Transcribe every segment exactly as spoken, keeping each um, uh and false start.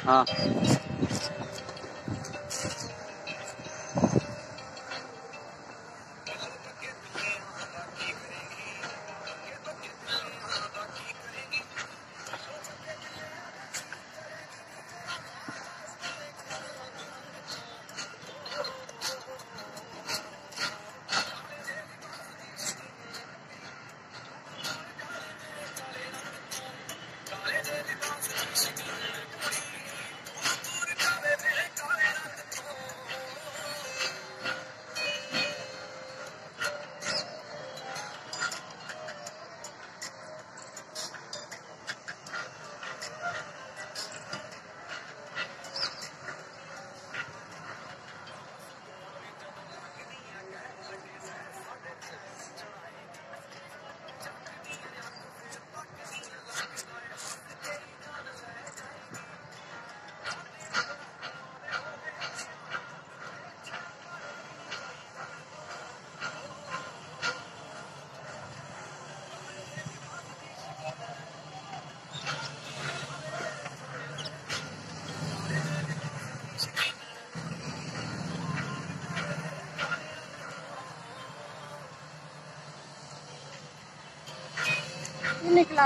हाँ निकला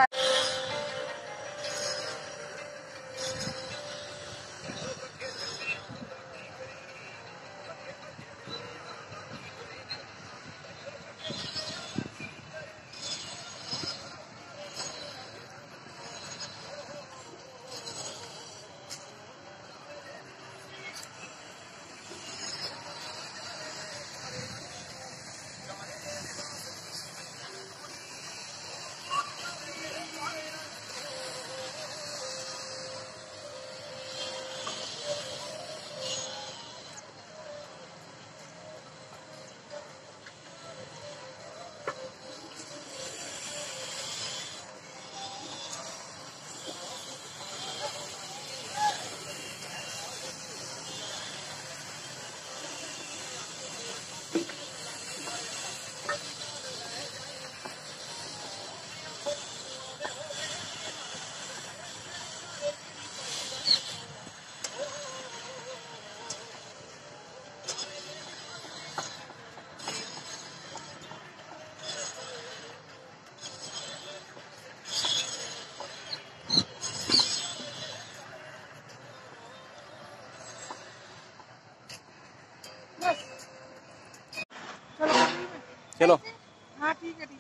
चलो हाँ ठीक है ठीक है।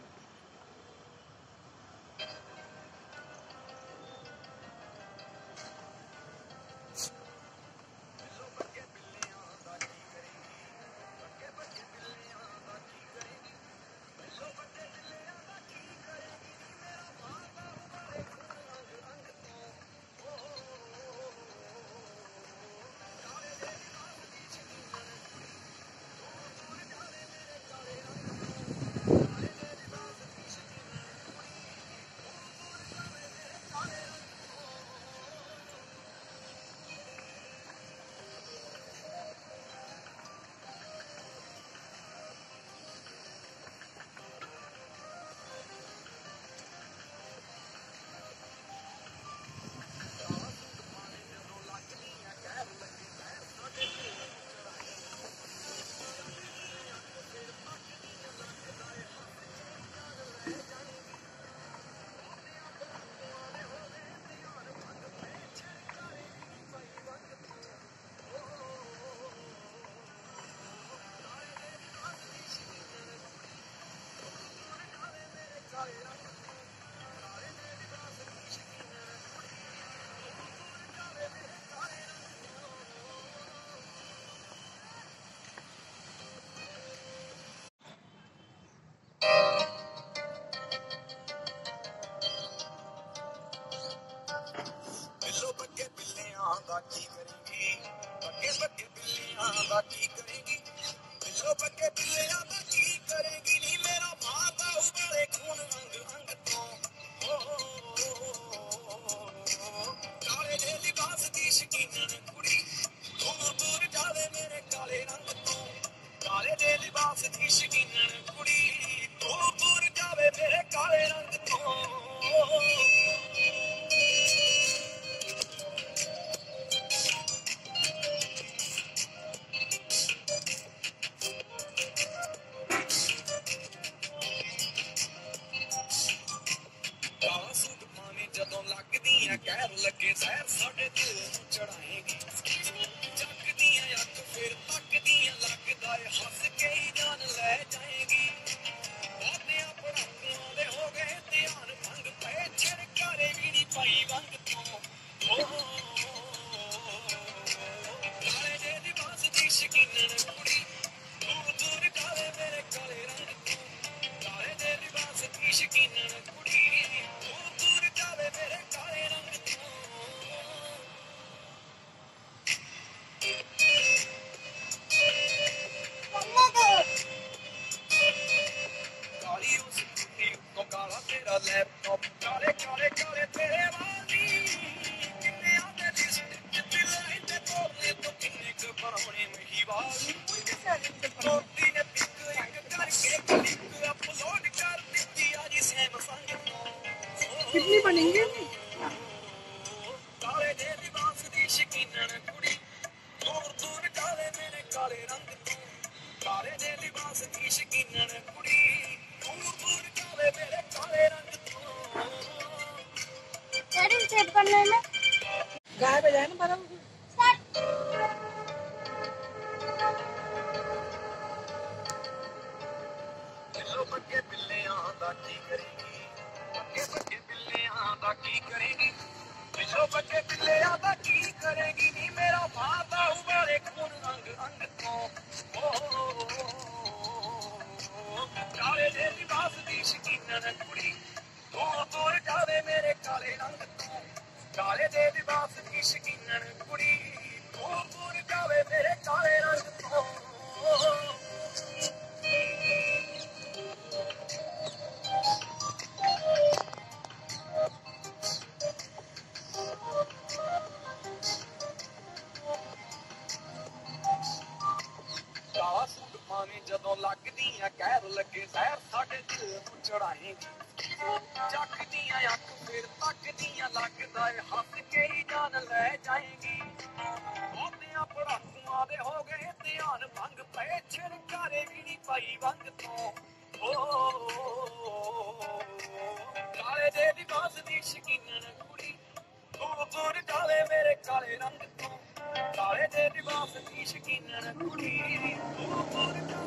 ਮੋਤੀ ਨੇ ਪਿੱਕ ਇੱਕ ਕਰਕੇ ਕਲਿੱਕ ਅਪਲੋਡ ਕਰ ਦਿੱਤੀ ਆ ਜੀ ਸੈਮਸੰਗ ਤੋਂ। ਕਿੰਨੀ ਬਣेंगे ਕਾਲੇ ਦੇ ਲਿਬਾਸ ਦੀ ਸ਼ਕੀਨਣ ਕੁੜੀ ਦੂਰ ਦੂਰ ਕਾਲੇ ਮੇਰੇ ਕਾਲੇ ਰੰਗ ਤੋਂ। ਕਾਲੇ ਦੇ ਲਿਬਾਸ ਦੀ ਸ਼ਕੀਨਣ ਕੁੜੀ ਦੂਰ ਦੂਰ ਕਾਲੇ ਮੇਰੇ ਕਾਲੇ ਰੰਗ ਤੋਂ। डैडी सेव करने में गाय बजाए ना बड़ा चलो बच्चे बिल्लियां दा की करेगी बच्चे बच्चे बिल्लियां दा की करेगी चलो बच्चे बिल्लियां दा की करेगी नी मेरा भाता उबारे खून अंग अंग तो। काले दे लिबास दी शकीनन कुड़ी दूर दूर जावे मेरे काले रंग तो। काले दे लिबास दी शकीनन कुड़ी दूर दूर जावे मेरे काले रंग तो। ਕਾਲਾ ਸੂਟ ਪਾਵੇਂ ਜਦੋਂ ਲੱਗਦੀਆਂ ਕਹਿਰ ਲੱਗੇ ਜ਼ਹਿਰ ਸਾਡੇ ਦਿਲ ਨੂੰ ਚੜਾਏਗੀ। ਚੱਕਦੀਆਂ ਅੱਖ ਫਿਰ ਤੱਕਦੀਆਂ ਲੱਗਦਾ ਏ ਹੱਸ ਕੇ ਹੀ ਜਾਨ ਲੈ ਜਾਏਗੀ। ਬਹੁਤਿਆਂ ਪੜਾਕੂਆਂ ਦੇ ਹੋ ਗਏ ਧਿਆਨ ਭੰਗ ਪਏ ਛਿੜਕਾਰੇ ਵੀ ਨੀ ਪਾਈ ਵੰਗ ਤੋਂ। ਕਾਲੇ ਦੇ ਲਿਬਾਸ ਦੀ ਸ਼ਕੀਨਣ ਕੁੜੀ ਦੂਰ ਦੂਰ ਕਾਲੇ ਮੇਰੇ ਕਾਲੇ ਰੰਗ ਤੋਂ। ਕਾਲੇ ਦੇ ਲਿਬਾਸ ਦੀ ਸ਼ਕੀਨਣ ਕੁੜੀ ਦੂਰ ਦੂਰ